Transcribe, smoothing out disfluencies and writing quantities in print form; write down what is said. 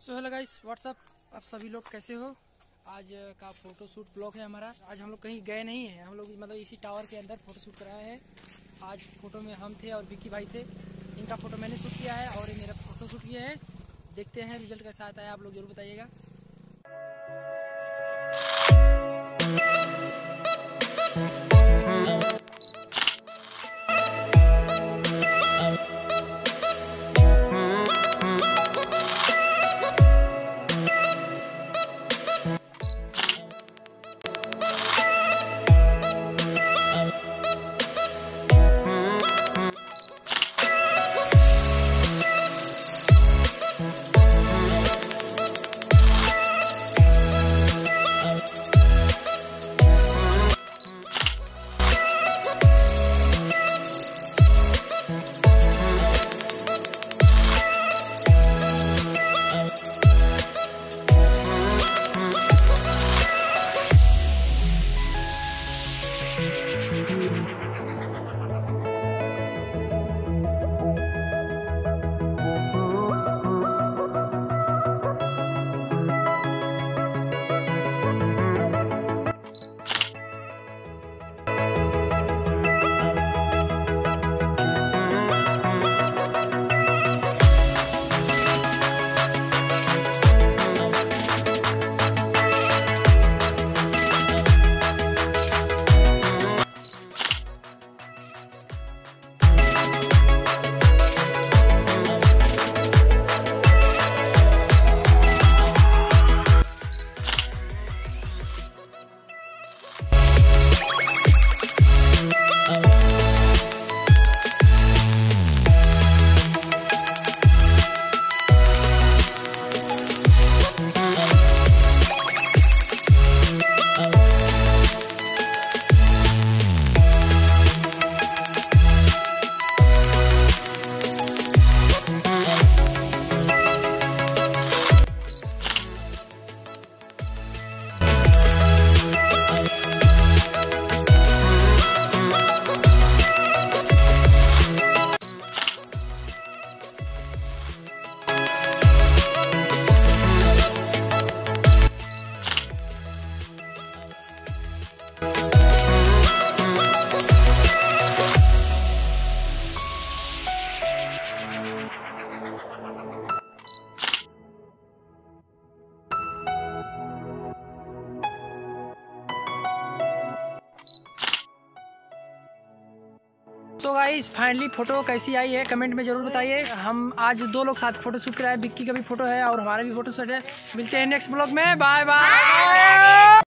So hello guys what's up, आप सभी लोग कैसे हो। आज का फ़ोटो शूट ब्लॉग है हमारा। आज हम लोग कहीं गए नहीं हैं, हम लोग मतलब इसी टावर के अंदर फ़ोटो शूट कराए हैं। आज फ़ोटो में हम थे और विक्की भाई थे। इनका फ़ोटो मैंने शूट किया है और ये मेरा फ़ोटो शूट किए हैं। देखते हैं रिजल्ट कैसा आता है, आप लोग जरूर बताइएगा। तो गाइस फाइनली फ़ोटो कैसी आई है कमेंट में ज़रूर बताइए। हम आज 2 लोग साथ फ़ोटो शूट कराए, विक्की का भी फ़ोटो है और हमारा भी फ़ोटो शूट है। मिलते हैं नेक्स्ट ब्लॉग में, बाय बाय।